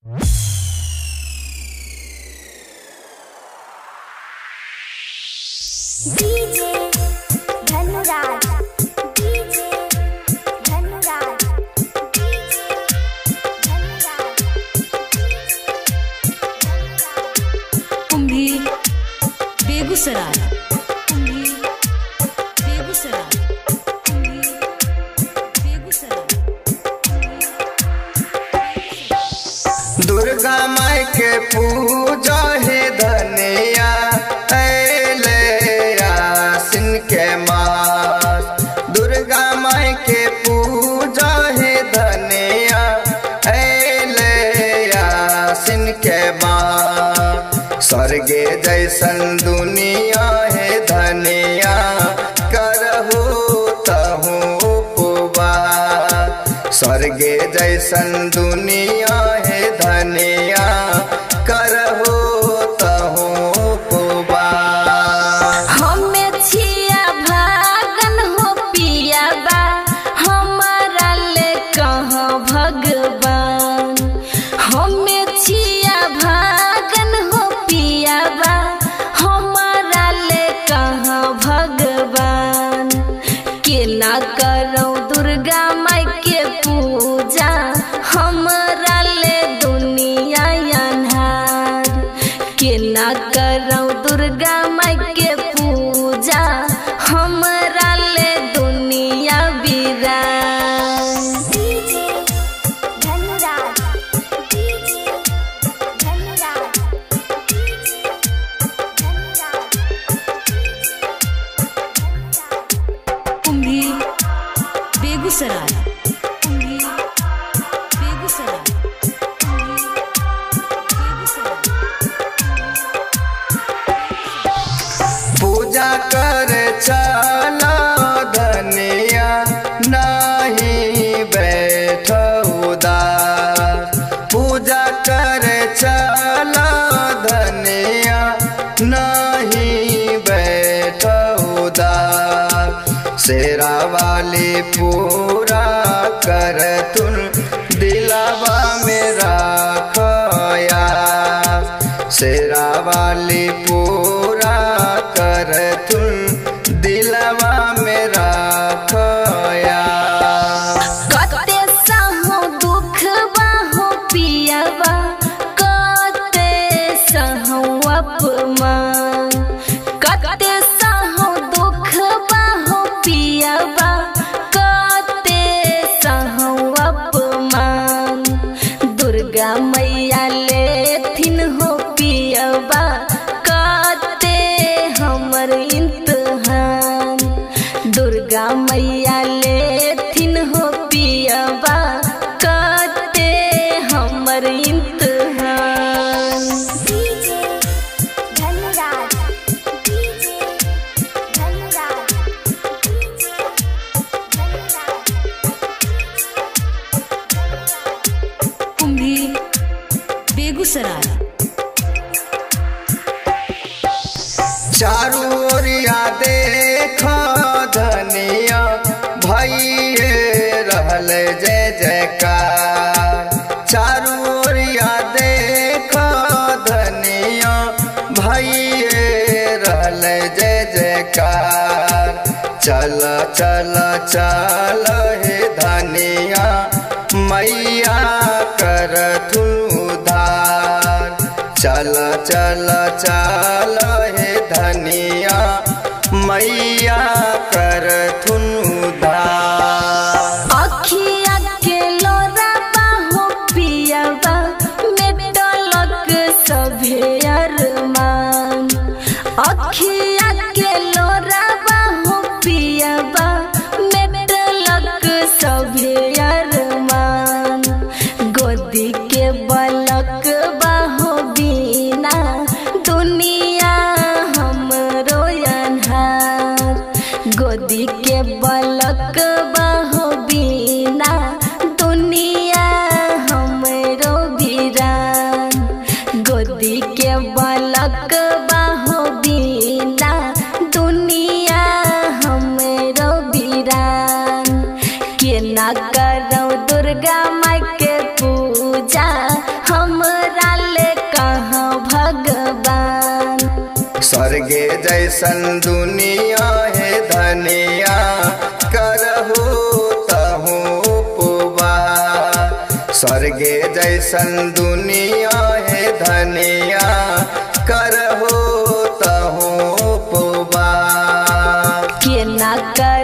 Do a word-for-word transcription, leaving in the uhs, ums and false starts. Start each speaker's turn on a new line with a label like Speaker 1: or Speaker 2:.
Speaker 1: DJ Dhanuraj DJ Dhanuraj DJ Dhanuraj
Speaker 2: Kumbhi Begusarai Kumbhi Begusarai Kumbhi Begusarai
Speaker 3: Durga माई के पूजा है धनिया ऐले आसिन के मास। दुर्गा माई के पूजा है धनिया ऐले आसिन के मास। स्वर्गे जैसन दुनिया है धनिया करहु तहु उपवास। स्वर्गे जैसन दुनिया है धनिया करहु तहु उपवास।
Speaker 4: हमें छिया भागन हो पिया बा हमारा ले कहाँ भगवान। हमें छिया भागन हो पिया बा हमारा ले कहाँ भगवान। के ना करो दुर्गा माई के पूजा हमारा ले दुनिया अन्हार। के ना करो दुर्गा माई के पूजा हमारा ले दुनिया वीरान।
Speaker 1: DJ Dhanuraj DJ Dhanuraj DJ Dhanuraj
Speaker 2: Kumbhi Begusarai Kumbhi Begusarai Kumbhi Begusarai
Speaker 3: पूजा कर चला धनिया नहीं बैठ उदास। पूजा कर चला धनिया नहीं बैठ उदास। शेरा वाली पूरा कर तुन दिलावा मेरा खोया। शेरा वाली पूरा कर तुन दिलवा मेरा खोया।
Speaker 4: कते सहु दुख बाहो पियावा कते सहु अपमान। कते सहु दुख बाहो पियावा कते सहु अपमान। दुर्गा मैया लेथिन हो पियावा कते हमर इम्तिहान। दुर्गा मैया लेथिन हो पियावा कते हमर इम्तिहान।
Speaker 1: DJ Dhanuraj DJ Dhanuraj DJ Dhanuraj
Speaker 2: Kumbhi Begusarai
Speaker 3: चारू ओरिया देख धनिया भइए रहल जय जयकार। चारू ओरिया देख धनिया भइए रहल जय जयकार। चल चल चल हे धनिया मैया कर तुम उधार। चल चल चल हे धनिया मैया कर तुम उधार।
Speaker 4: अखिया के लोरा बाहो पियावा मेटलक सभे अरमान। अखिया के लोरा बाहो पियावा मेटलक सभे अरमान। गोदी के बलक बाहो बिना दुनिया हमरो अन्हार। गोदी के बलक बाहो बिना दुनिया हमरो वीरान। गोदी के बलक बाहो बिना
Speaker 3: जैसन दुनिया है धनिया करहु तहु उपवास। स्वर्गे जैसन दुनिया है धनिया करहु तहु उपवास।
Speaker 4: के ना कर